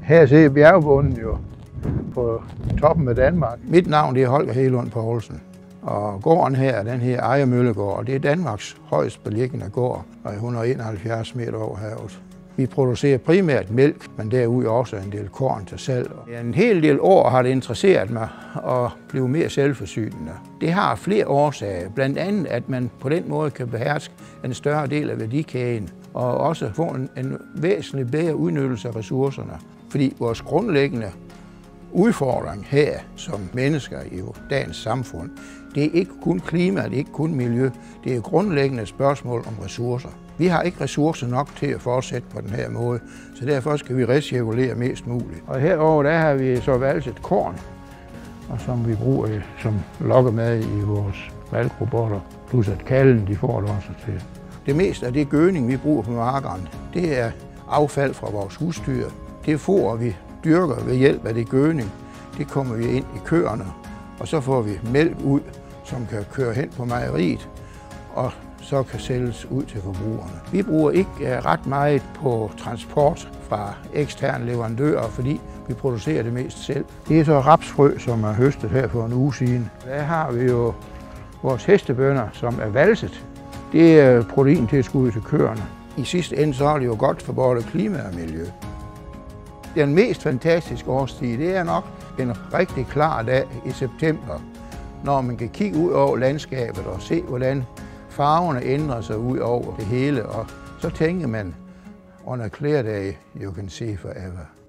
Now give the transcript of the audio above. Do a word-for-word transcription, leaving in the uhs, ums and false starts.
Her ser bjergbunden jo på toppen af Danmark. Mit navn det er Holger Helund Poulsen, og gården her, den her Ejer Møllegård, og det er Danmarks højst beliggende gård, og er et hundrede og enoghalvfjerds meter over havet. Vi producerer primært mælk, men derudover også en del korn til salg. En hel del år har det interesseret mig at blive mere selvforsynende. Det har flere årsager, blandt andet at man på den måde kan beherske en større del af værdikæden, og også få en, en væsentlig bedre udnyttelse af ressourcerne. Fordi vores grundlæggende udfordring her som mennesker i dagens samfund, det er ikke kun klima, det er ikke kun miljø, det er grundlæggende spørgsmål om ressourcer. Vi har ikke ressourcer nok til at fortsætte på den her måde, så derfor skal vi recirkulere mest muligt. Og herover der har vi så valgt et korn, og som vi bruger som lokkemad i vores malkrobotter, plus at kalden de får det også til. Det meste af det gødning, vi bruger på markerne, det er affald fra vores husdyr. Det får vi dyrker ved hjælp af det gødning, det kommer vi ind i køerne, og så får vi mælk ud, som kan køre hen på mejeriet, og så kan sælges ud til forbrugerne. Vi bruger ikke ret meget på transport fra eksterne leverandører, fordi vi producerer det mest selv. Det er så rapsfrø, som er høstet her for en uge siden. Der har vi jo vores hestebønner, som er valset. Det er protein til at skulle ud til køerne. I sidste ende så er det jo godt for både klima og miljø. Den mest fantastiske årstid, det er nok en rigtig klar dag i september, når man kan kigge ud over landskabet og se, hvordan farverne ændrer sig ud over det hele, og så tænker man, on a clear day, you can see forever.